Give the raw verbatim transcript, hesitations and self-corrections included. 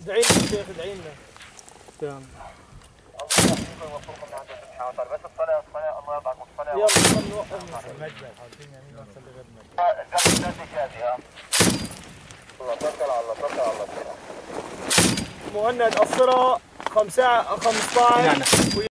ادعي لنا يا شيخ، ادعي لنا. يلا بس الصلاة الصلاة الله يرضى عنكم الصلاة. يلا خلينا نوقف. المجد حاطين يمين ونخلي غير مجد. قبل الناس كافي ها. الله توكل على الله توكل على الله. مهند الصرة خمسة خمسة عشر.